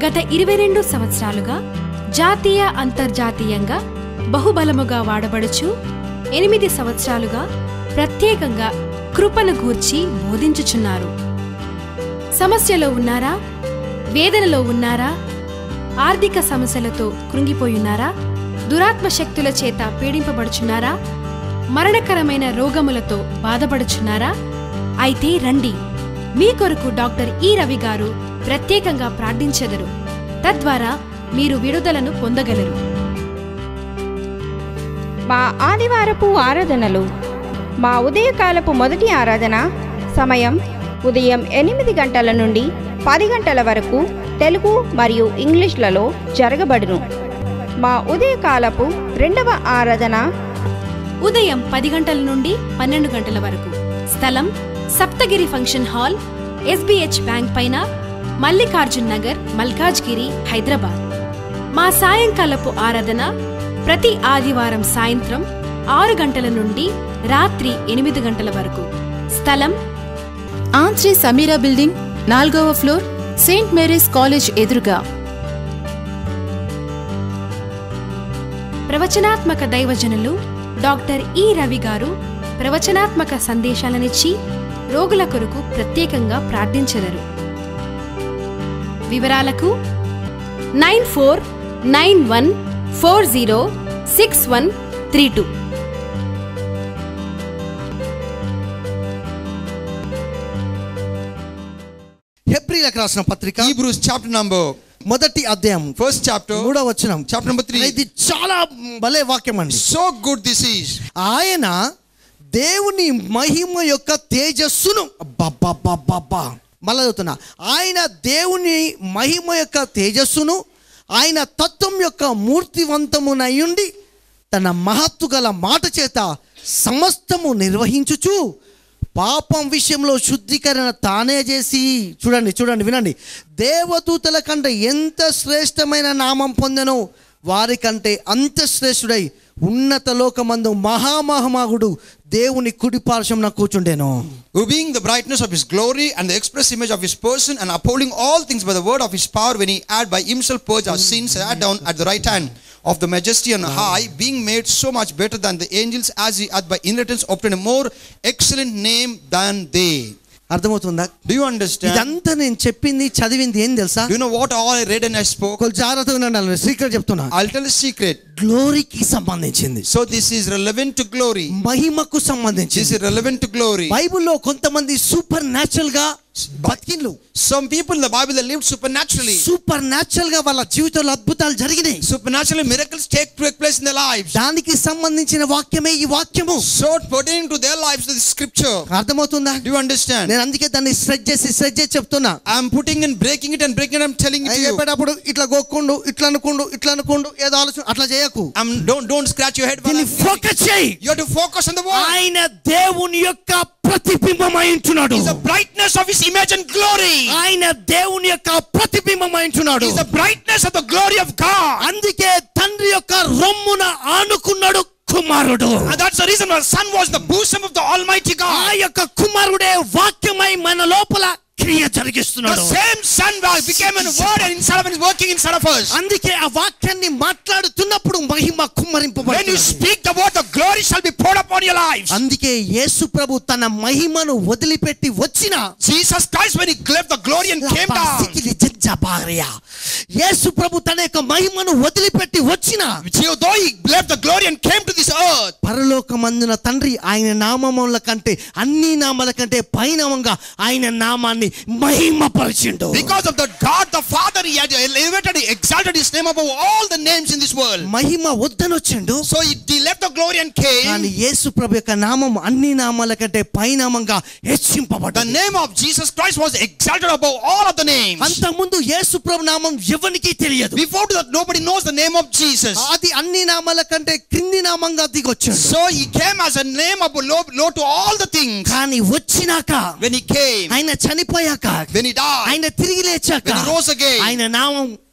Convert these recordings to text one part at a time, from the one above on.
గత 22 సంవత్సరాలుగా జాతీయ అంతర్జాతీయంగా బహుబలముగా వాడబడుచు 8 సంవత్సరాలుగా ప్రత్యేకంగా కృపను గూర్చి బోధించుచున్నారు. సమస్యలో ఉన్నారా? వేదనలో ఉన్నారా? ఆర్థిక సమస్యలతో కృంగిపోయున్నారా? దురాత్మ శక్తుల చేత పీడింపబడుచున్నారా? మరణకరమైన రోగములతో బాధపడుచున్నారా? అయితే రండి, మీ కొరకు డాక్టర్ ఈ రవి గారు ప్రత్యేకంగా ప్రార్థించెదరు. తద్వారా మీరు విడుదలను పొందగలరు. మా ఆదివారపు ఆరాధనలు. మా ఉదయకాలపు మొదటి ఆరాధన సమయం ఉదయం 8 గంటల నుండి 10 గంటల వరకు తెలుగు మరియు ఇంగ్లీష్లలో జరగబడును. మా ఉదయకాలపు రెండవ ఆరాధన ఉదయం 10 గంటల నుండి 12 గంటల వరకు. స్థలం Saptagiri function hall, SBH bank పైన, మల్లికార్జున్ నగర్, మల్కాజ్గిరి, హైదరాబాద్. మా సాయంకాలపు ఆరాధన ప్రతి ఆదివారం సాయంత్రం 6 గంటల నుండి రాత్రి 8 గంటల వరకు. స్థలం ఆంధ్రీ సమీరా బిల్డింగ్, 4వ ఫ్లోర్, సెయింట్ మేరీస్ కాలేజ్ ఎదురుగా. ప్రవచనాత్మక దైవజనులు డాక్టర్ ఈ రవి గారు ప్రవచనాత్మక సందేశాలనిచ్చి రోగుల కొరకు ప్రత్యేకంగా ప్రార్థించెదరు. వివరాలకు 9491406132. హెబ్రీయులకు రాసిన పత్రిక Hebrews chapter number మొదటి అధ్యాయం first chapter 3వ వచనం, chapter number 3. ఇది చాలా భలే వాక్యం అండి. So good this is. ఆయన దేవుని మహిమ యొక్క తేజస్సును మళ్ళా చదువుతున్నా, ఆయన దేవుని మహిమ యొక్క తేజస్సును ఆయన తత్వం యొక్క మూర్తివంతమునయుండి తన మహత్తు గల మాట చేత సమస్తము నిర్వహించుచు పాపం విషయంలో శుద్ధీకరణ తానే చేసి, చూడండి వినండి, దేవదూతల కంటే ఎంత శ్రేష్టమైన నామం పొందెనో వారికంటే అంత శ్రేష్ఠుడై ఉన్నత లోకమందు మహామహమాగుడు దేవుని కుడి పార్శ్వమున కూర్చుండెను. Who being the brightness of his glory and the express image of his person, and upholding all things by the word of his power, when he had by himself purged our sins, sat down at the right hand of the majesty on high, being made so much better than the angels, as he hath by inheritance obtained a more excellent name than they. అర్థమవుతుందా? Do you understand? ఇదంతా నేను చెప్పింది చదివింది ఏం తెలుసా? Do you know what all I read and I spoke? కొంచెం జాగ్రత్తగా ఉండాలి. సీక్రెట్ చెప్తున్నా. I'll tell a secret. గ్లోరీకి సంబంధించింది. So this is relevant to glory. మహిమకు This సంబంధించింది. is relevant to glory. బైబిల్లో కొంతమంది సూపర్ న్యాచురల్ గా బతికిండ్లు. Some people in the Bible they lived supernaturally. Supernatural గా వాళ్ళ జీవితంలో అద్భుతాలు జరిగినాయి. Supernaturally miracles take place in their lives. దానికి సంబంధించిన వాక్యమే ఈ వాక్యము. So pertaining to their lives to the scripture. అర్థమవుతుందా? Do you understand? నేను అందుకే దాన్ని స్ట్రెచ్ చేసి చెప్తున్నా. I'm putting and breaking it and breaking it. I'm telling it to you. చెప్పేటప్పుడు ఇట్లా గోక్కుండు, ఇట్లా అనుకుండు ఏదో ఆలోచన అట్లా చేయకు. Don't scratch your head. Focus చేయి. You have to focus on the word. ఆయన దేవుని యొక్క ప్రతిబింబమై ఉంటున్నాడు. He's the brightness of his image and glory. ఆయన దేవుని యొక్క ప్రతిబింబమై ఉంటున్నాడు. He's the brightness of the glory of God. అందుకే తండ్రి యొక్క రొమ్మున ఆనుకున్నాడు కుమారుడు. And that's the reason why son was the bosom of the Almighty God. ఆ యొక్క కుమారుడే వాక్యమై మన లోపల క్రియ జరిగిస్తున్నాడు. The same son became a word and inside of us is working inside of us. అందుకే ఆ వాక్యాన్ని మాట్లాడుతున్నప్పుడు మహిమ కుమ్మరింపబడుతుంది. When you speak the word, the glory shall be poured upon your lives. అందుకే యేసు ప్రభు తన మహిమను వదిలిపెట్టి వచ్చిన Jesus Christ, when he left the glory and came down, యేసు ప్రభు తన యొక్క మహిమను వదిలిపెట్టి వచ్చిన, though he left the glory and came to this earth, పరలోకమందున తండ్రి ఆయన నామముల కంటే అన్ని నామాల కంటే పైనామంగా ఆయన నామాన్ని మహిమపరిచిండు. because of the God the Father, he had elevated, he exalted his name above all the names in this world. Mahima వద్దనొచ్చిండు. So he left the glory and came. కానీ యేసు ప్రభు యొక్క నామం అన్ని నామాల కంటే పైనామంగా హెచ్చింపబడ్డది. The name of Jesus Christ was exalted above all of the names. అంతకుముందు యేసు ప్రభు నామం ఎవరికీ తెలియదు. Before that nobody knows the name of Jesus. అది అన్ని నామాల కంటే క్రింది నామంగా దిగొచ్చాడు. So he came as a name above low to all the things. కానీ వచ్చినాక, when he came, ఆయన చనిపోయాక, when he died, ఆయన తిరిగి లేచాక, when he rose again, ఆయన నామం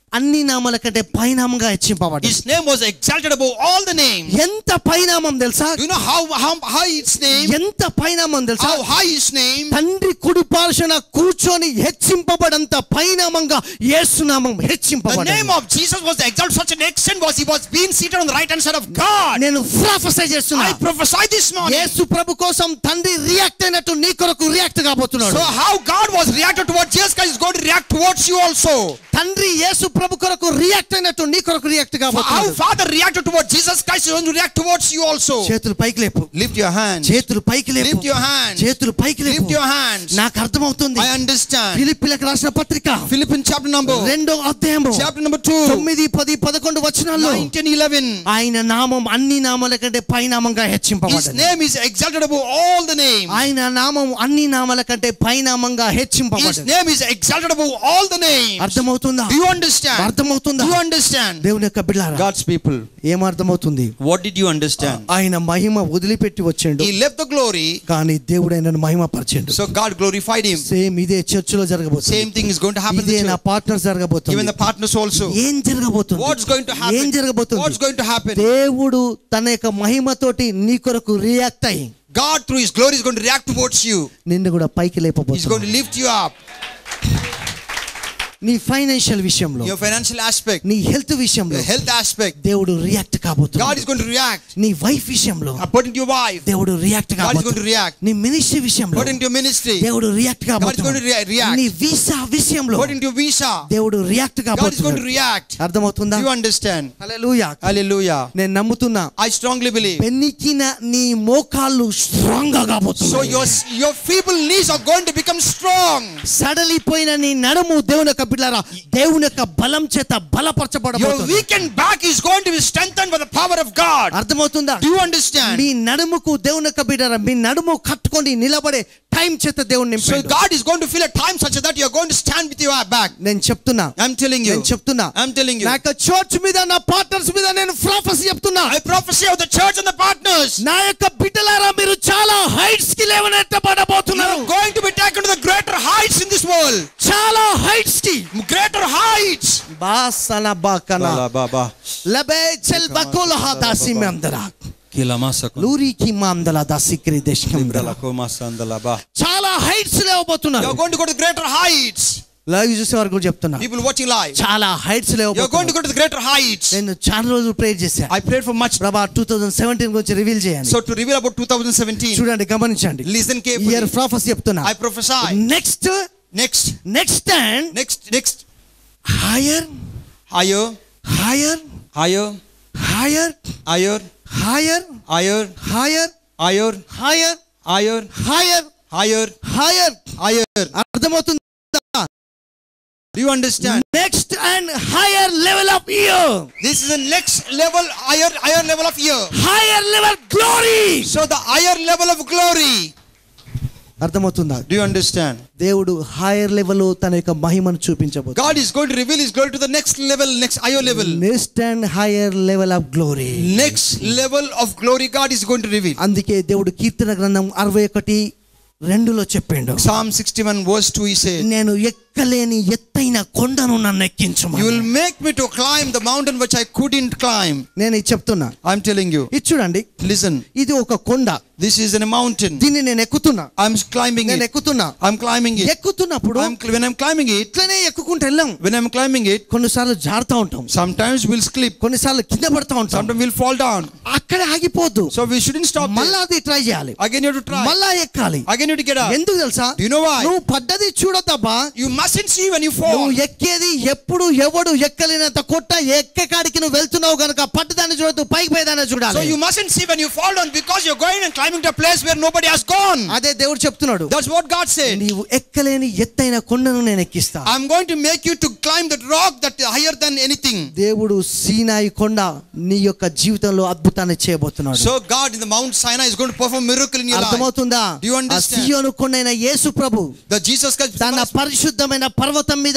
అన్ని నామాల కంటే పైనామంగా హెచ్చింపబడ్డాడు. His name was exalted above all the names. ఎంత పైనామం తెలుసా? Do you know how high its name? ఎంత పైనామం తెలుసా? How high his name? తండ్రి కుడి పార్శ్వన కూర్చొని హెచ్చింపబడంత పైనామంగా యేసు నామం The హెచ్చింపబడింది. name of Jesus was exalted to such an extent was he was being seated on the right hand side of God. నేను prophesy చేస్తున్నా. I prophesy this morning. Yesu ప్రభు కోసం తండ్రి రియాక్ట్ అయినట్టు నీ కొరకు రియాక్ట్ కాబోతున్నాడు. So how God was reacted towards Jesus Christ is going to react towards you also. తండ్రి యేసు ప్రభు కొరకు రియాక్ట్ అయినట్టు నీ కొరకు రియాక్ట్ How కాబోతున్నాడు. Father reacted towards Jesus Christ is going to react towards you also. చేతులు పైకి లేపు. Lift your hands. చేతులు పైకి లేపు. Lift your hands. చేతులు పైకి లేపు. Lift your hands. నాకు అర్థమవుతుంది. I understand. ఫిలిప్పీలకు రాసిన పత్రిక Philippians chapter number 2వ అధ్యాయము chapter number 2 9, 10, 11 వచనాల్లో 9 and 11. ఆయన నామం అన్ని నామాల కంటే పైనామంగా His హెచ్చింపబడింది. name is exalted above all the names. ఆయన నామం అన్ని నామాల కంటే పైనామంగా His హెచ్చింపబడింది. name is exalted above all the names. అర్థమవుతుందా? Do you understand? అర్థమవుతుందా? Do you understand? దేవుని యొక్క బిడ్డలారా, God's people, ఏం అర్థమవుతుంది? what did you understand? ఆయన మహిమ వదిలిపెట్టి వచ్చాడు, He left the glory, కానీ దేవుడు ఆయనను మహిమ పరిచాడు. so God glorified him. Same ఇదే చర్చిలో జరగబోతుంది. Same thing is going to happen in ఇదే the నా church. పార్ట్నర్స్ జరగబోతుంది. Even the partners also. ఏం జరగబోతుంది? What's going to happen? ఏం జరగబోతుంది? What's going to happen? దేవుడు తన యొక్క మహిమతోటి నీ కొరకు రియాక్ట్ అయ్యి God through his glory is going to react towards you. నిన్ను కూడా పైకి He's going లేపబోతున్నాడు. to lift you up. నీ ఫైనాన్షియల్ విషయంలో, Your financial aspect, నీ హెల్త్ విషయంలో your health aspect, దేవుడు రియాక్ట్ God కాబోతున్నాడు. is going to react. నీ వైఫ్ విషయంలో According to your wife, దేవుడు react God is going to కాబోతున్నాడు. react. నీ మినిస్ట్రీ విషయంలో According to your ministry, దేవుడు react God is going to కాబోతున్నాడు. react. నీ వీసా విషయంలో According to your visa, దేవుడు react God is going to కాబోతున్నాడు. react. అర్థమవుతుందా? Do you understand? Hallelujah. Hallelujah. నేను నమ్ముతున్నా, I strongly believe. పెనికిన నీ మోకాళ్ళు స్ట్రాంగ్ గా So కాబోతున్నాయి. your feeble knees are going to become strong. సడలిపోయిన నీ నడుము దేవుని యొక్క బిడ్డలారా దేవుని యొక్క బలం చేత Your బలపరచబడబోతుంది. weakened back is going to be strengthened by the power of God. అర్థమవుతుందా? Do you understand? మీ నడుముకు దేవుని యొక్క బిడ్డలారా మీ నడుము కట్టుకొని నిలబడే టైం చేత దేవుని So నింపాడు. God is going to fill a time such that you are going to stand with your back. నేను చెప్తున్నా, I'm telling you. నేను చెప్తున్నా, I'm telling you. నా యొక్క చర్చ్ మీద నా పార్ట్నర్స్ మీద నేను ప్రొఫెసీ చెప్తున్నా. I prophesy of the church and the partners. నా యొక్క బిడ్డలారా మీరు చాలా హైట్స్ కి You లేవనెత్తబడబోతున్నారు. are going to be taken to the greater heights in this world. చాలా హైట్స్ కి Greater heights. బాసన బాకనా లబే చెల్ బకోల హాదాసి మందరా లూరి కి మాందల దాసిక్రి దేశకంద్ర చాలా హైట్స్ లేవబోతున్నారు. You are going to go to greater heights. Live చూసేవారు కూడా చెప్తున్నా, People watching live. చాలా heights You are going to లేవబోతున్నారు. go to the greater heights. నేను చాలా రోజులు ప్రేయర్ చేశాను. I prayed for much. ప్రభా 2017 గురించి రివీల్ చేయండి. So to reveal about 2017. చూడండి, గమనించండి. Listen carefully. ఇయర్ ప్రొఫెసీ చెప్తున్నా. I prophesy. Next Next. Next higher Higher. Higher Higher. Higher Higher. Higher Higher. Higher Higher. Higher Higher. Higher Higher. Higher Higher. అర్థమవుతుందా? Do you understand? Next and higher level of year, This is the next level, higher level of year. Higher level glory. So the higher level of glory. అర్థమవుతుందా? Do you understand? దేవుడు higher level తన యొక్క మహిమను చూపించబోతున్నాడు. God is going to reveal his glory to the next level, next higher level. Next and higher level of glory. Next level of glory God is going to reveal. అందుకే దేవుడు కీర్తన గ్రంథం 61:2 చెప్పిండు, Psalm 61 verse 2 he said, నేను ఎక్కలేని ఎత్తైన కొండను నన్ను ఎక్కించమని. You will make me to climb the mountain which I couldn't climb. నేను ఇది చెప్తున్నా, I'm telling you. ఇది చూడండి, Listen. ఇది ఒక కొండ. This is in a mountain. దీన్ని నేను ఎక్కుతున్నా, I'm climbing నేను it. ఎక్కుతున్నా. I'm climbing it. ఎక్కుతున్నప్పుడు When I'm climbing it, ఇట్లనే ఎక్కుకుంటూ వెళ్ళాం. when I'm climbing it, కొన్నిసార్లు జారుతా ఉంటాం, sometimes we'll slip. కొన్నిసార్లు కింద పడతా ఉంటాం. Sometimes we'll fall down. అక్కడే ఆగిపోద్దు, So we shouldn't stop there. మళ్ళా అది ట్రై చేయాలి, Again you have to try. మళ్ళా ఎక్కాలి. Again you have to get up. ఎందుకు తెలుసా? Do you know why? నువ్వు పడ్డది చూడొద్దబ్బా. You mustn't see when you fall. నువ్వు ఎక్కేది ఎప్పుడు ఎవడు ఎక్కలేనంత కొట్ట ఎక్కకాడికి నువ్వు వెళ్తున్నావు గనుక పట్టుదాన్ని చూడొద్దు, పైకి పోయేదాన్ని So చూడాలి. you mustn't see when you fall down because you're going and climbing to a place where nobody has gone. అదే దేవుడు చెప్తున్నాడు, That's what God said. నీవు ఎక్కలేని ఎత్తైన కొండను నేను ఎక్కిస్తా. I'm going to make you to climb that rock that is higher than anything. దేవుడు సీనాయి కొండ నీ యొక్క జీవితంలో అద్భుతాన్ని చేయబోతున్నాడు. So God in the Mount Sinai is going to perform a miracle in your life. అర్థమవుతుందా? Do you ఆ understand? సీయోను కొండైన యేసు ప్రభు The Jesus Christ, తన పరిశుద్ధమైన పర్వతం మీద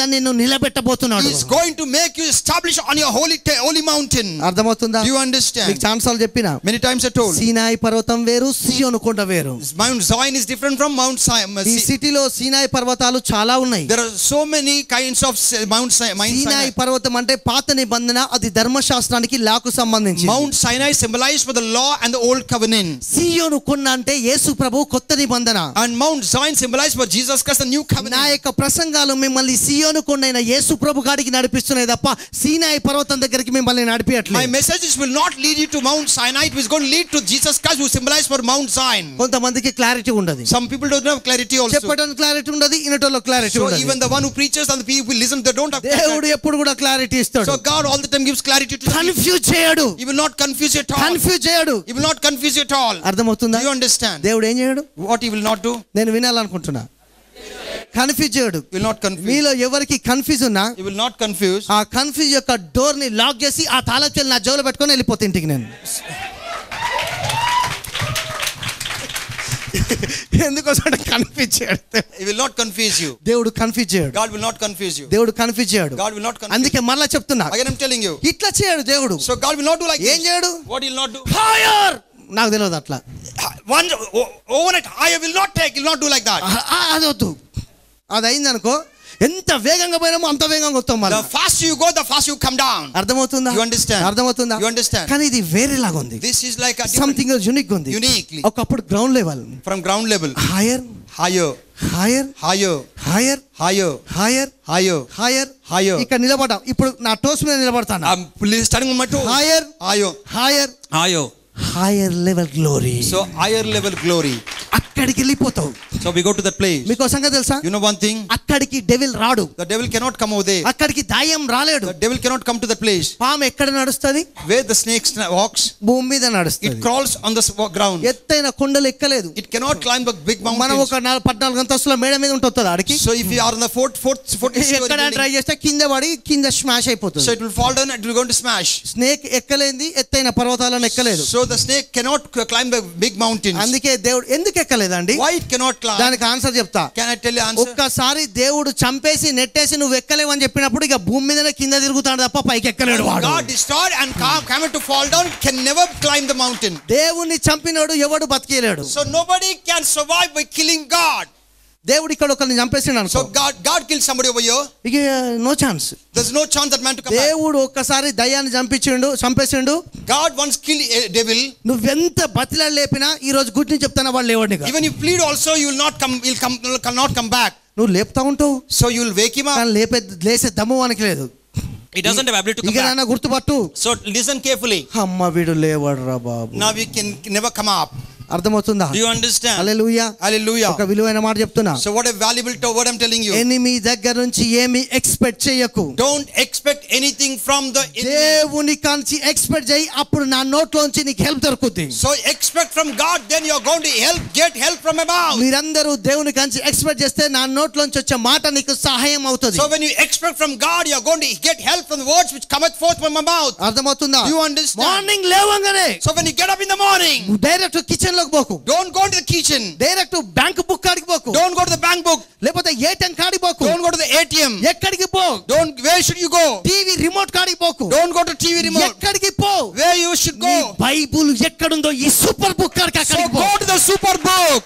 నిన్ను నిలబెట్టబోతున్నాడు. He is going to make you establish on your holy mountain. అర్థమవుతుందా? Do you understand? మీకు చాలాసార్లు చెప్పినా, Many times I told. సీనాయి పర్వతం వేరు, సియోను కొండ వేరు. Mount Zion is different from Mount ఈ Sinai. సిటీలో సీనాయి పర్వతాలు చాలా ఉన్నాయి. There are so many kinds of Mount Sinai. సీనాయి పర్వతం అంటే పాత నిబంధన, అది ధర్మశాస్త్రానికి లాకు సంబంధించి. Mount Sinai symbolized for the law and the old covenant. సియోను కొండ అంటే యేసు ప్రభు కొత్త నిబంధన. And Mount Zion symbolized for Jesus Christ the new covenant. నా యొక్క ప్రసంగాలు మిమ్మల్ని సియోను కొండైన యేసు ప్రభు గాడికి నడిపిస్తున్నాయి తప్ప సీనాయి పర్వతం దగ్గరికి మిమ్మల్ని My నడిపియట్లేదు. messages will not lead you to Mount Sinai. It is going to lead to Jesus Christ who symbolized for Mount Zion. కొంతమందికి క్లారిటీ ఉండదు, Some people don't have clarity also. చెప్పడానికి క్లారిటీ ఉండదు, ఇనటోలో క్లారిటీ So ఉండదు. even the one who preaches and the people who listen, they don't have దేవుడు clarity. ఎప్పుడు కూడా clarity ఇస్తాడు. So God all the time gives clarity to you. Confuse చేయడు, He will not confuse you at all. Confuse చేయడు. He will not confuse you at all. అర్థమవుతుందా? Do you understand? దేవుడు ఏం చేయడు? What he will not do? నేను వినాలనుకుంటున్నా. Confuse చేయడు. He will not confuse. మీలో ఎవరికి కన్ఫ్యూజ్ ఉన్నా He will not confuse. ఆ కన్ఫ్యూజ్ యొక్క డోర్ ని లాక్ చేసి ఆ తాళం చెల్లి నా జోలో పెట్టుకొని వెళ్ళిపోతే ఇంటికి నేను. ఎందుకోసం కన్ఫ్యూజ్ చేయడు. He will not confuse you. దేవుడు కన్ఫ్యూజ్ చేయడు. God will not confuse you. దేవుడు కన్ఫ్యూజ్ చేయడు. God will not confuse. అందుకే మరలా చెప్తున్నా, Again I'm telling you. ఇట్లా చేయడు దేవుడు. So God will not do like ఏం this. చేయడు? What he will not do? Fire నాకు తెలియదు అట్లా. One overnight I will not take. He will not do like that. అది వద్దు. అది అయింది అనుకో, ఎంత వేగంగా పోయినామో అంత వేగంగా వస్తాం మళ్ళీ. The faster you go, the faster you come down. అర్థమవుతుందా? You understand? అర్థమవుతుందా? You understand? కానీ ఇది వేరేలాగా ఉంది. This is like a different, something unique ఉంది. uniquely ఒకప్పుడు ground level, from ground level, higher higher, higher higher, higher higher, higher higher, higher higher. ఇక్కడ నిలబడ్డా. ఇప్పుడు నా టోస్ మీద నిలబడతాను. I'm starting on my toes. Higher Higher, higher higher. Higher level glory. So higher level glory. అక్కడికి వెళ్ళిపోతావు. So we go to that place. మీకు సంగతి తెలుసా? You know one thing? అక్కడికి డెవిల్ రాడు. The devil cannot come over there. అక్కడికి దయ్యం రాలేడు. The devil cannot come to that place. పాము ఎక్కడ నడుస్తుంది? Where the snake walks, భూమి మీద it నడుస్తుంది. crawls on the ground. ఎత్తైన కొండలు ఎక్కలేదు. It cannot climb the big మనం mountains. ఒక 14 అంతస్తుల మేడ మీద ఉంటుంది ఆడికి. So if you are on the fourth story ఎక్కడ building, ట్రై చేస్తే కింద పడి కింద స్మాష్ అయిపోతుంది. so it will fall down and it will go to smash. Snake ఎక్కలేంది ఎత్తైన పర్వతాలను ఎక్కలేదు. So the snake cannot climb the big mountains. అందుకే దేవుడు ఎందుకు ఎక్కలేదండి? Why it cannot climb? దానికి ఆన్సర్ చెప్తా. Can I tell you answer? ఒక్కసారి దేవుడు చంపేసి నెట్టేసి నువ్వు ఎక్కలేవు అని చెప్పినప్పుడు ఇక భూమి మీదనే కింద తిరుగుతాడు తప్ప పైకి ఎక్కలేడు వాడు. God destroyed and come to fall down, can never climb the mountain. దేవుణ్ణి చంపినోడు ఎవడు బతికేలేడు. So nobody can survive by killing God. దేవుడు ఇక్కడ ఒకరిని చంపేసాడు అనుకో, So God killed somebody over here. ఇక no chance. There's no chance that man to come back. దేవుడు ఒక్కసారి దయ్యాన్ని చంపేసిండు. God once killed a devil. నువ్వెంత బతిలాడు లేపినా ఈ రోజు గుడ్ని చెప్తానా వాళ్ళు లేవండి. Even if you plead also, you will not come. Cannot come back. నువ్వు లేపుతా ఉంటావు, So you will wake him up. కానీ లేసే దమ్ము వానికి లేదు. He doesn't have ability to come ఇక back. నాన్న గుర్తుపట్టు. So listen carefully. అమ్మ వీడు లేవడరా బాబు. Now we can never come up. అర్థమవుతుందా? Do you understand? Hallelujah. Hallelujah. ఒక విలువైన మాట చెప్తున్నా. So what a valuable word I'm telling you. Enemy దగ్గర నుంచి ఏమి ఎక్స్పెక్ట్ చేయకు. Don't expect anything from the enemy. దేవుని కాంచి ఎక్స్పెక్ట్ చేయి, అప్పుడు నా నోట్లోంచి నీకు హెల్ప్ దొరుకుతుంది. So expect from God, then you're going to get help from above. మీరందరూ దేవుని కాంచి ఎక్స్పెక్ట్ చేస్తే నా నోట్లోంచి వచ్చే మాట నీకు సహాయం అవుతుంది. So when you expect from God, you're going to get help from the words which cometh forth from my mouth. అర్థమవుతుందా? Do you understand? మార్నింగ్ లేవగానే So when you get up in the morning, direct kitchen లోకి పోకు. don't go to the kitchen. Direct bank book కాడికి పోకు. Don't go to the bank book. లేకపోతే ATM కాడికి పోకు. Don't go to the ATM. ఎక్కడికి పో? Where should you go? TV remote కాడికి పోకు. Don't go to TV remote. ఎక్కడికి పో? Where you should నీ go. బైబుల్ ఎక్కడుందో ఈ సూపర్ బుక్ కాడికి So అక్కడికి పో. go to the super book.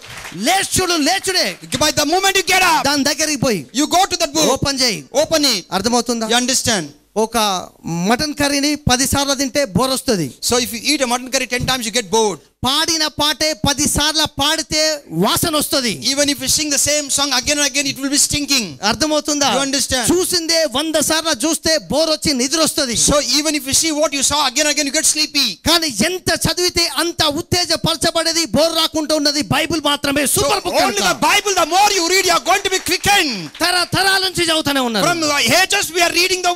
లేచుడే By the moment you get up, దాని దగ్గరికి పోయి you go to that book. Open చేయి. Open it. అర్థమవుతుందా? You understand? ఒక మటన్ కర్రీని 10 సార్లు తింటే బోర్ వస్తుంది. So if you eat a mutton curry 10 times, you get bored. పాడిన పాటే 10 సార్లు పాడితే వాసన వస్తుంది. Even if you sing the same song again and again, it will be stinking. అర్థమవుతుందా? You understand? చూసిందే 100 సార్లు చూస్తే బోర్ వచ్చి నిద్ర వస్తుంది. So even if you see what you saw again and again, you get sleepy. కానీ ఎంత చదివితే అంత ఉత్తేజపరచబడేది, బోర్ రాకుండా ఉన్నది బైబిల్ మాత్రమే. So super book. only the Bible, the more you read, you are going to be quickened. తరాల నుంచి చదువుతూనే ఉన్నారు. From ages we are reading the word.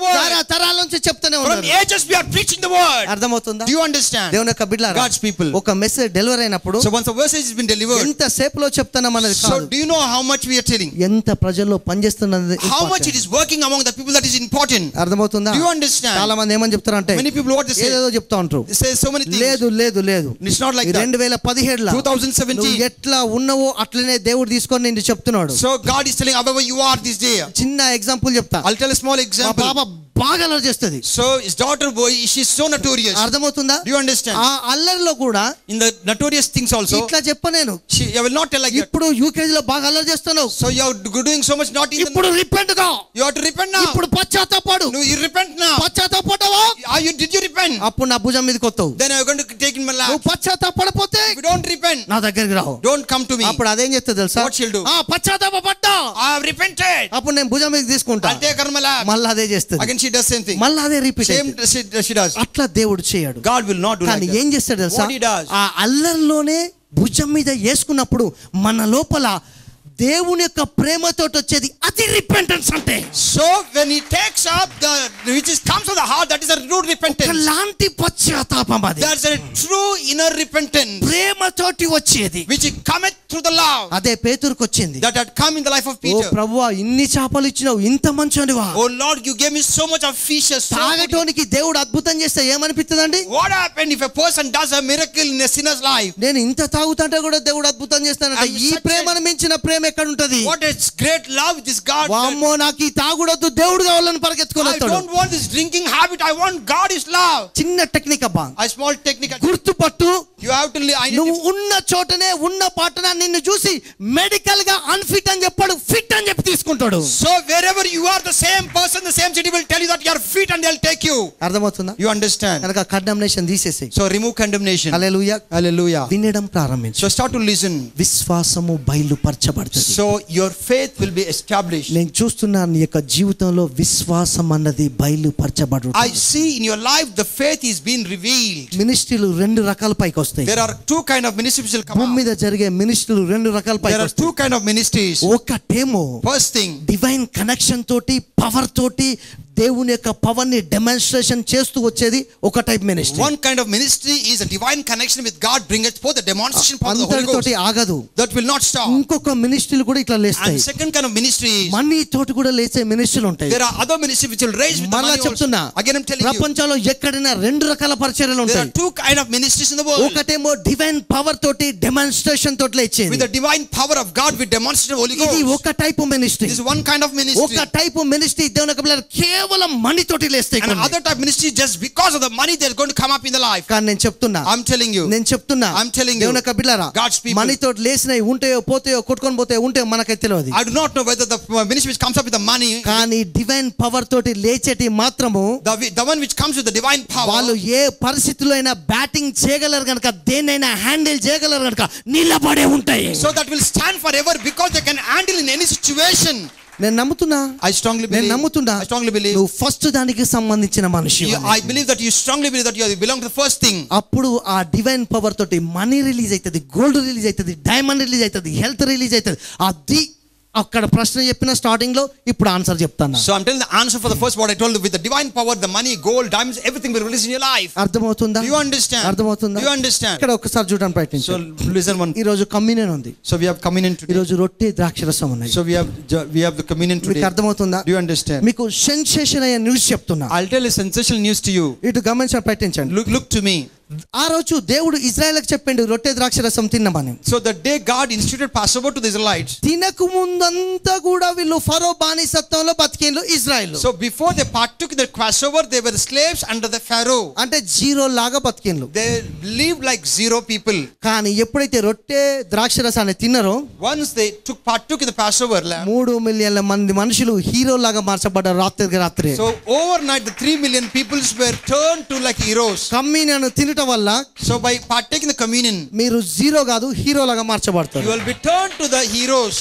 తరాల నుంచి చెప్తూనే From ఉన్నారు. ages we are preaching the word. అర్థమవుతుందా? Do you understand? దేవుని యొక్క బిడ్డలారా, God's people. ఒక మెసేజ్ డెలివరీ అయినప్పుడు So once a message has been delivered, ఎంత సేపులో చెప్తున్నాం అనేది so కాదు, do you know how much we are telling? ఎంత ప్రజల్లో పనిచేస్తున్నది How much it is working among the people, that is important. అర్థమవుతుందా? Do you understand? చాలా మంది ఏమని చెప్తారంటే Many people what they say, ఏదేదో చెప్తా ఉంటారు. they say so many things. లేదు లేదు లేదు, It's not like that. 2017 2017. నువ్వు ఎట్లా ఉన్నావో అట్లనే దేవుడు తీసుకొని నిన్ను చెప్తున్నాడు. So God is telling however you are this day. చిన్న ఎగ్జాంపుల్ చెప్తా. I'll tell a small మా example. పాప బాగా అల్లరి చేస్తుంది. So his daughter boy, she's so notorious. అర్థమవుతుందా? Do you understand? ఆ అల్లరిలో కూడా In the notorious things also, ఇట్లా చెప్పనేను. I will not tell like that. ఇప్పుడు యూకేజీ లో బాగా అల్లరి చేస్తున్నావు, So you are doing so much naughty. ఇప్పుడు రిపెంట్ గా, You have to repent now. ఇప్పుడు పశ్చాత్తాపడు. No, you repent now. పశ్చాత్తాపడవా? Did you repent? అప్పుడు నా భుజం మీదకి వస్తావు. Then I'm going to take in my lap. నువ్వు పశ్చాత్తాపడపోతే If you don't repent, నా దగ్గరికి రావు. don't come to me. అప్పుడు అదేం చేస్తా తెలుసా? What she'll do? పశ్చాత్తాపడ్డా, I have repented. అప్పుడు నేను భుజం మీదకి తీసుకుంటా. I'll take her in my lap. మళ్ళీ అదే చేస్తుంది. Again she does same thing. మళ్ళీ అదే రిపీట్. Same she does. అట్లా దేవుడు చేయడు. God will not do like కానీ that. ఏం చేస్తాడు తెలుసా? What he does? ఆ అల్లరిలోనే భుజం మీద వేసుకున్నప్పుడు మన లోపల దేవుని యొక్క ప్రేమతో వచ్చేది అది రిపెంటెన్స్ అంటే. So when he takes up the which is comes from the heart, that is a true repentance. అలాంటి పశ్చాత్తాపం అది. That's a true inner repentance ప్రేమతోటి వచ్చేది. which cometh through the love అదే పేతురుకు వచ్చింది. that had come in the life of oh Peter. ప్రభువా, ఇన్ని చేపలు ఇచ్చినావు, ఇంత మంచోనివా. Oh Lord, you gave me so much of fishes. So good. తాగటోనికి దేవుడు అద్భుతం చేస్తే ఏమనిపిస్తుందండి? What happened if a person does a miracle in a sinner's life? నేను ఇంత తాగుతుంటే కూడా దేవుడు అద్భుతం చేస్తానంటే I'm ఈ such a- ప్రేమను మించిన ప్రేమ ఎక్కడ ఉంటది? What a great love this God. వామ్మో, నాకు ఈ తాగుడొద్దు, దేవుడు కావాలని పరిగెత్తుకొని I వస్తాడు. don't want this drinking habit. I want God is love. చిన్న టెక్నిక్ అబ్బా, A small technique. గుర్తుపట్టు. You have to నువ్వు ఉన్న చోటనే ఉన్న పాటన నిన్ను చూసి మెడికల్ గా అన్ఫిట్ అని చెప్పాడు, ఫిట్ అని చెప్పి తీసుకుంటాడు. So wherever you are, the same person, the same city will tell you that you are fit and they'll take you. అర్థమవుతుందా? You understand? కనుక కండమ్నేషన్ తీసేసి So remove condemnation. హల్లెలూయా, Hallelujah. వినడం ప్రారంభించు. So start to listen. విశ్వాసము బయలుపరచబడుతుంది. So your faith will be established. నేను చూస్తున్నా నీ యొక్క జీవితంలో విశ్వాసం అన్నది బయలుపరచబడు. I see in your life the faith is being revealed. మినిస్ట్రీలు రెండు రకాల పైకి వస్తాయి. There are two kind of ministries will come భూమి out. మీద జరిగే మినిస్ట్రీలు రెండు రకాల పైకి There are వస్తాయి. two kind of ministries. ఒకటేమో First thing, డివైన్ కనెక్షన్ తోటి, పవర్ తోటి దేవుని యొక్క పవర్ ని డెమాన్స్ట్రేషన్ చేస్తూ వచ్చేది ఒక type ministry. one kind of ministry is a divine connection with God, bring it forth the demonstration power of the Holy Ghost. అంతటితోటి ఆగదు. That will not stop. ఇంకొక మినిస్ట్రీలు కూడా ఇట్లా And లేస్తాయి. second kind of ministry is, money తోటి కూడా లేచే మినిస్ట్రీలు ఉంటాయి. there are other ministries which will raise with the మళ్ళా money also. చెప్తున్నా, Again I'm telling you, ప్రపంచంలో ఎక్కడైనా రెండు రకాల పరిచర్యలు there are ఉంటాయి. two kind of ministries in the world. ఒకటేమో డివైన్ పవర్ తోటి డెమాన్స్ట్రేషన్ తోటి లేచేది. With the divine power of God with demonstration of Holy ఇది Ghost. ఒక type ministry. This is one kind of ministry. ఒక type ministry దేవుని యొక్క పిల్లలు కేవలం మనీ తోటి లేస్తాయి. And other type ministry, just because of the money they're going to come up in the life. కానీ నేను చెప్తున్నా, I'm telling you, నేను చెప్తున్నా, I'm telling you, దేవుని యొక్క బిడ్డలారా, God's people, మనీ తోటి లేసినవి ఉంటాయో పోతాయో కొట్టుకొని పోతాయో ఉంటాయో మనకైతే తెలియదు. I do not know whether the ministry which comes up with the money, కానీ డివైన్ పవర్ తోటి లేచేటి మాత్రము the one which comes with the divine power, వాళ్ళు ఏ పరిస్థితుల్లో అయినా బ్యాటింగ్ చేయగలరు కనుక, దేన్నైనా హ్యాండిల్ చేయగలరు కనుక నిలబడే ఉంటాయి. so that will stand forever because they can handle in any situation. నేను నమ్ముతున్నా, I strongly నేను believe. నమ్ముతున్నా I strongly believe. నువ్వు ఫస్ట్ దానికి సంబంధించిన మనిషి. I believe that you strongly believe that you belong to the first thing. అప్పుడు ఆ డివైన్ పవర్ తోటి మనీ రిలీజ్ అవుతుంది, గోల్డ్ రిలీజ్ అవుతుంది, డైమండ్ రిలీజ్ అవుతుంది, హెల్త్ రిలీజ్ అవుతుంది. అది అక్కడ ప్రశ్న చెప్పిన స్టార్టింగ్ లో, ఇప్పుడు ఆన్సర్ చెప్తాను. So I'm telling the answer for the first what I told you. With the divine power, the money, gold, diamonds, everything will release in your life. అర్థమవుతుందా? Do you understand? అర్థమవుతుందా? Do you understand? ఇక్కడ ఒకసారి చూడడానికి So ప్రయత్నించండి. listen one. ఈ రోజు communion ఉంది. So we have communion ఈ today. రోజు రొట్టె ద్రాక్షరసం ఉన్నాయి. So we have the communion today. మీకు అర్థమవుతుందా? Do you understand? మీకు సెన్సేషన్ అయ్యే న్యూస్ చెప్తున్నా. I'll tell a sensational news to you. ఇటు గమనించడానికి ప్రయత్నించండి. Look to me. ఆ రోజు దేవుడు ఇజ్రాయెల్కి చెప్పిండు రొట్టె ద్రాక్షరసం తిన్నమని. So the day God instituted Passover to the Israelites, తినకు ముందంతా కూడా వీళ్ళు ఫరో బానిసత్వంలో బతికిండ్రు Israel. so before they partook in the Passover, they were slaves under the Pharaoh. అంటే జీరో లాగా బతికిండ్రు. They lived like zero people. కానీ ఎప్పుడైతే రొట్టె ద్రాక్షరసాన్ని తిన్నారో, Once they partook in the Passover lamb, 3 మిలియన్ల మంది మనుషులు హీరో లాగా మార్చబడ్డారు రాత్రికి రాత్రి. so overnight the 3 million people were turned to like heroes. Communion తినటం వల్ల, So by partaking the communion, మీరు జీరో కాదు హీరో లాగా మార్చబడతారు. you will be turned to the heroes.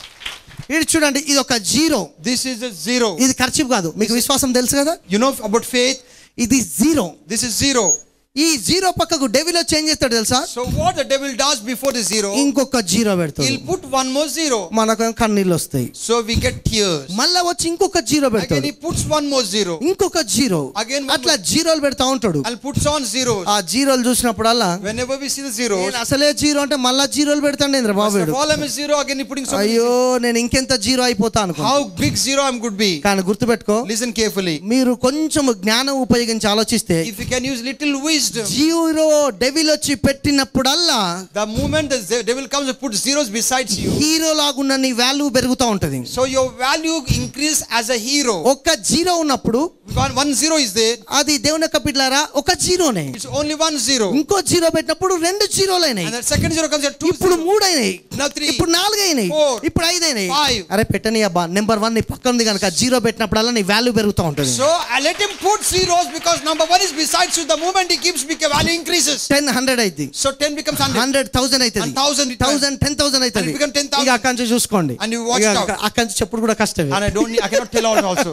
ఇది చూడండి, ఇది ఒక zero. This is a zero. ఇది ఖర్చు కాదు. మీకు విశ్వాసం తెలుసు కదా? You know about faith? ఇది జీరో. This is zero. ఈ జీరో పక్కకు డెవిల్ వచ్చి ఏం చేస్తాడు తెలుసా? So what the devil does before the zero, ఇంకొక జీరో పెడతాడు. he'll put one more zero. మనకు కన్నీళ్ళు వస్తాయి. So we get tears. మళ్ళా వచ్చి ఇంకొక జీరో Again పెడతాడు. he puts one more zero. ఇంకొక జీరో. Again one అట్లా జీరోలు పెడతా ఉంటాడు. and puts on zeros. ఆ జీరోలు చూసినప్పుడల్లా Whenever we see the zeros, నేను అసలే జీరో అంటే మళ్ళా జీరోలు పెడతాండేంద్ర బాబు. all I'm a zero, again he putting so many అయ్యో నేను ఇంకెంత జీరో అయిపోతా అనుకో. how big zero I'm could be. కానీ గుర్తుపెట్టుకో, Listen carefully. మీరు కొంచెం జ్ఞానం ఉపయోగించి ఆలోచిస్తే If you can use little wisdom, zero devil వచ్చి పెట్టినప్పుడల్లా the moment the devil comes and puts zeros besides you, hero లాగున్న నీ వాల్యూ పెరుగుతూ ఉంటది. so your value increase as a hero. ఒక్క జీరో ఉన్నప్పుడు One zero is there, అది దేవుని యొక్క బిడ్డలారా ఒక జీరోనే. it's only one zero. ఇంకో జీరో పెట్టినప్పుడు రెండు జీరోలైనాయి. And the second zero comes at two ఇప్పుడు zeros. మూడు అయినాయి, Now three. ఇప్పుడు నాలుగు అయినాయి, 4, ఇప్పుడు ఐదు అయినాయి. 5. అరే పెట్టని అబ్బా, నెంబర్ 1 నీ పక్కన ఉంది కనుక జీరో పెట్టినప్పుడల్లా నీ వాల్యూ పెరుగుతూ ఉంటుంది. So let him put zeros because number 1 is besides you. The moment he keeps, value increases. 10 100 అయింది, So 10 becomes 100. 100,000 అవుతుంది, And 1,000 1000 10,000 అవుతుంది. And it become 10,000. ఇక అక్కడి నుంచి చూసుకోండి. And you watch it out. అక్కడి నుంచి చెప్పుడు కూడా కష్టమే. And I cannot tell all also.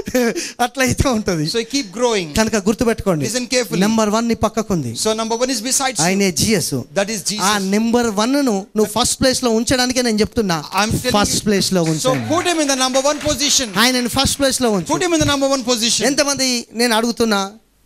అట్లా అయితే ఉంటుంది. So keep growing. కనుక గుర్తుపెట్టుకోండి, Listen carefully. నెంబర్ 1 నీ పక్కకు ఉంది, So number 1 is besides you. ఆయనే జీఎస్. That is ఆ Jesus. నెంబర్ 1 ను నువ్వు ఫస్ట్ ప్లేస్ లో ఉంచడానికే నేను చెప్తున్నా. I'm telling first you. Place లో So ఉంచండి. put him in the number 1 position. ఆయనని ఫస్ట్ ప్లేస్ లో ఉంచు. Put him in the number 1 position. ఎంతమంది నేను అడుగుతున్నా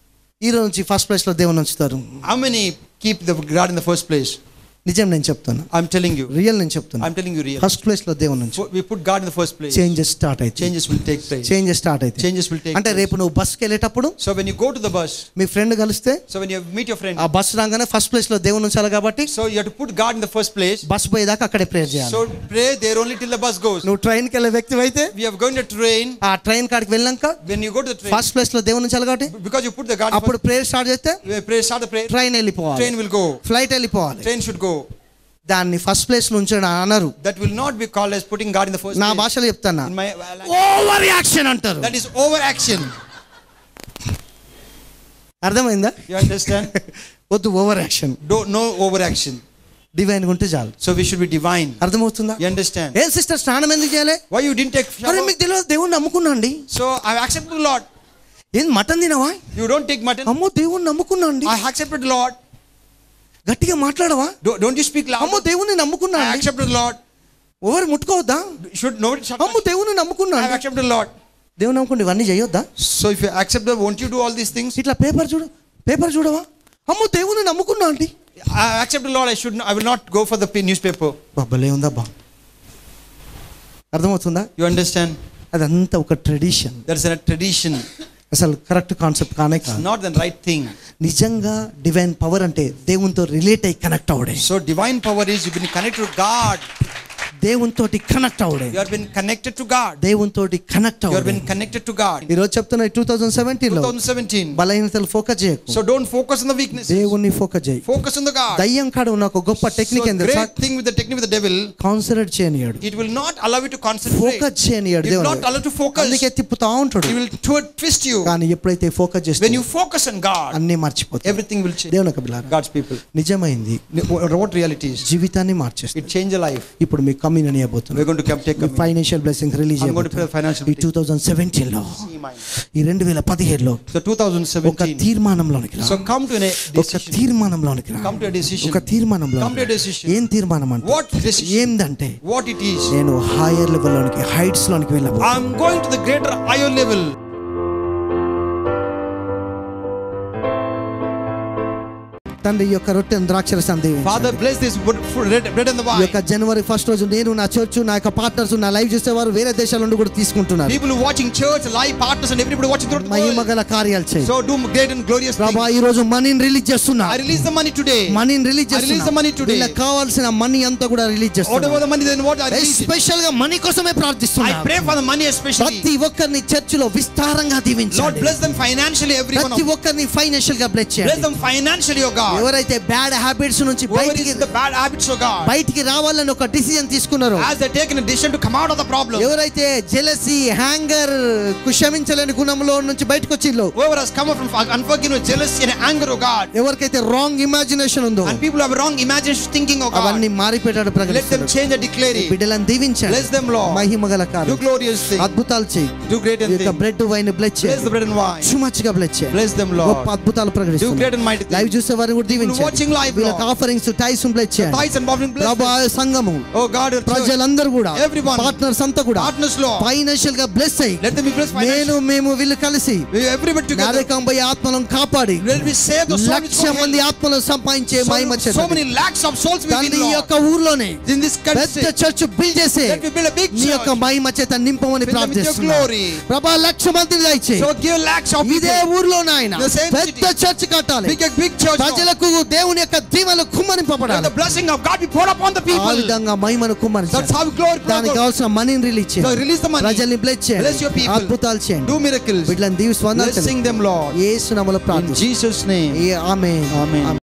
ఈ రోజు నుంచి ఫస్ట్ ప్లేస్ లో దేవుని ఉంచుతారు? How many keep the God in the first place? నిజం నేను చెప్తున్నా, I'm telling you. రియల్ నేను చెప్తున్నా. I'm telling you real. First place లో దేవుని ఉంచు. We put God in the first place. Changes start అయితే, Changes will take place. Changes start అయితే, Changes will take అంటే place. రేపు నువ్వు బస్కి వెళ్ళేటప్పుడు So when you go to the bus, మీ ఫ్రెండ్ కలిస్తే so when you meet your friend, ఆ బస్ రాగానే ఫస్ట్ ప్లేస్ లో దేవుని ఉంచాలి కాబట్టి so you have to put God in the first place. Bus పోయేదాకా అక్కడే ప్రేయర్ చేయాలి. So pray there only till the bus goes. నువ్వు ట్రైన్ కి వెళ్ళే వ్యక్తి అయితే We have going to train. ఆ ట్రైన్ కాడికి వెళ్ళాక When you go to the train, first place లో దేవుని ఉంచాలి కాబట్టి because you put the God అప్పుడు first, ప్రేయర్ స్టార్ట్ చేస్తే pray, start the prayer. Train వెళ్ళిపోవాలి, Train will go. ఫ్లైట్ వెళ్ళిపోవాలి. Train should go. దాన్ని ఫస్ట్ ప్లేస్ లో ఉంచడం అనరు. That will not be called as putting God in the first నా place. భాషలో చెప్తానా, In my ఓవర్ యాక్షన్ అంటారు. that is overaction. అర్థమైందా? You understand? వద్దు over action, No overaction. Divine ఉంటే చాలు. So we should be divine. అర్థమవుతుందా? You understand? ఏం సిస్టర్ స్నానం ఎందుకు చేయాలి? Why you didn't take అరే shower? మీకు తెలియదు దేవుణ్ణి నమ్ముకున్నా అండి. So I accepted the Lord. ఏం మటన్ తినవా? You don't take mutton. అమ్మో దేవుణ్ణి నమ్ముకున్నా అండి. I accepted the Lord. గట్టిగా మాట్లాడవా? Don't you speak అమ్మో loud? దేవుణ్ణి నమ్ముకున్నా I అండి. accepted the Lord. ఎవరు ముట్టుకోవద్దా? Should nobody shut అమ్మో up? దేవుణ్ణి నమ్ముకున్నా I అండి. accepted the Lord. దేవుని నమ్ముకుంటే ఇవన్నీ చేయొద్దా? So if you accept the, won't you do all these things? ఇట్లా పేపర్ చూడవా? అమ్మో దేవుణ్ణి నమ్ముకున్నా అండి. I accept the Lord. I will not go for the newspaper. బాబలే ఉందా బా? అర్థమవుతుందా? You understand? అదంతా ఒక tradition, There is a tradition. అసలు కరెక్ట్ కాన్సెప్ట్ కానే It's కాదు. not the right thing. నిజంగా డివైన్ పవర్ అంటే దేవునితో రిలేట్ అయ్యి కనెక్ట్ అవడే. So divine power is you've been connected to God. దేవునితోటి కనెక్ట్ అవడే. You have been connected to God. దేవునితోటి కనెక్ట్ You have అవడే. been connected to God. ఈ రోజు చెప్తున్నా 2017 లో 2017. బలహీనతలు ఫోకస్ చేయకు, So don't focus on the weaknesses. దేవుణ్ణి ఫోకస్ చేయి. Focus on the God. దయ్యం కాడ ఉన్న ఒక గొప్ప టెక్నిక్ So ఏంది తెలుసా? great thing with the technique with the devil, concentrate చేయనియాడు, it will not allow you to concentrate. Focus చేయనియాడు. It will దేవుడు not allow you to focus. అందుకే తిప్పుతా ఉంటాడు. He will twist you. కానీ ఎప్పుడైతే ఫోకస్ చేస్తే When you focus on God, అన్నీ మర్చిపోతాయి. everything will change. దేవుని యొక్క బిడ్డలారా, God's people. నిజమైంది What reality is? జీవితాన్ని మార్చేస్తుంది. It changed your life. ఇప్పుడు మీ కమ్యూనియన్ We're ఇవ్వబోతున్నాం, going to take communion. Financial blessing release I'm going to pray financial ఈ 2017 లో, ఈ 2017 లో So ఒక 2017. తీర్మానంలోనికి రా. So come to a ఒక decision. తీర్మానంలోనికి రా. Come to a decision. ఒక తీర్మానంలో Come to a decision. ఏం తీర్మానం అంటే What decision? ఏందంటే What it is? నేను హైయర్ లెవెల్ లోనికి, హైట్స్ లోనికి వెళ్ళబో. I'm going to the greater higher level. తండ్రి ఈ యొక్క రొట్టెను ద్రాక్షరసం దీవించండి. Father, bless this bread and the ఈ wine. యొక్క జనవరి 1 రోజు నేను, నా చర్చ్, నా యొక్క పార్ట్నర్స్, నా లైవ్ చేసేవారు వేరే దేశాల నుండి కూడా తీసుకుంటున్నారు. People who watching church, live partners, and everybody watching through the Mahima world. గల కార్యాలు చేయి. So do great and glorious things. ప్రభా ఈ రోజు మనీని రిలీజ్ చేస్తున్నా. I release the money today. మనీని release I release the money చేస్తున్నా. today. వీళ్ళకి కావాల్సిన మనీ అంతా కూడా రిలీజ్ Whatever చేస్తున్నా. the money, then what I release it. Special గా మనీ కోసమే ప్రార్థిస్తున్నా. I pray for the money especially. ప్రతి ఒక్కరిని చర్చిలో విస్తారంగా Lord, దీవించండి. bless them financially, every one of ప్రతి them. ఒక్కరిని ఫైనాన్షియల్ గా బ్లెస్ Bless చేయండి. them financially, O God. ఎవరైతే బ్యాడ్ హ్యాబిట్స్ నుంచి Whoever is in the bad habits, oh God, బయటికి రావాలని ఒక డిసిజన్ తీసుకున్నారో, as they taken a decision to come out of the problem, ఎవరైతే జెలసీ, హ్యాంగర్, క్షమించలేని గుణంలో నుంచి బయటకు వచ్చిందో, whoever has come out from unforgiveness, jealousy and anger, oh God, ఎవరికైతే రాంగ్ ఇమాజినేషన్ ఉందో, and people have wrong imagination thinking, oh God, అవన్నీ మారిపోయేటట్టు let them ప్రకటిస్తారు. change and declare it. బిడ్డలను దీవించండి. Bless them, Lord. మహిమగల Do కార్యం, glorious things. అద్భుతాలు చేయి. Do great and ఈ యొక్క things. Bread wine bless Bless the bread and wine. సుమచ్గా బ్లెస్ చేయి. Bless them, గొప్ప Lord. అద్భుతాలు Do great ప్రకటిస్తున్నారు. and mighty live things. చూసే వారిని కూడా దీవించండి. watching live, వీళ్ళకి Lord. ఆఫరింగ్స్ టైస్ బ్లెస్ చేయండి. Tithes and offering, bless ప్రభా them. సంఘము, Oh God, your church, ప్రజలందరూ కూడా, everyone, పార్ట్నర్స్ అంతా కూడా partners, Lord, ఫైనాన్షియల్ గా బ్లెస్ అయ్యి, let them be blessed financially. మేము వీళ్ళు కలిసి Everybody together, 90 ఆత్మలను కాపాడి let me save the souls. 1,00,000 మంది ఆత్మలను సంపాదించే మహిమ So చేద్దాం. many lakhs of souls we win, తండ్రి, ఈ Lord. యొక్క ఊర్లోనే In this country, పెద్ద చర్చ్ బిల్డ్ చేసి let me build a big నీ యొక్క church. మహిమ చేత నింపమని Fill them with your ప్రార్థిస్తున్నాను. glory. ప్రభా 1,00,000 మంది దయచేయి. So give lakhs of ఇదే people. ఊర్లో నాయన The same పెద్ద city. చర్చ్ కట్టాలి. Big church, Lord. ప్రజలకు దేవుని యొక్క దీవెనలు Let కుమ్మరింపబడాలి. the blessing of God be poured upon the ఆ people. విధంగా మహిమను That's కుమ్మరించాలి. how glory దానికి flows. కావాల్సిన మనీని రిలీజ్ So చేయండి. release the money. ప్రజల్ని బ్లెస్ Bless your చేయండి. people. అద్భుతాలు చేయండి. Do miracles. బిడ్డలను దీవిస్తూ వందనాలు Blessing them, Lord. యేసు నామములో In ప్రార్థిస్తున్నాను. Jesus' name. ఆమేన్. Amen.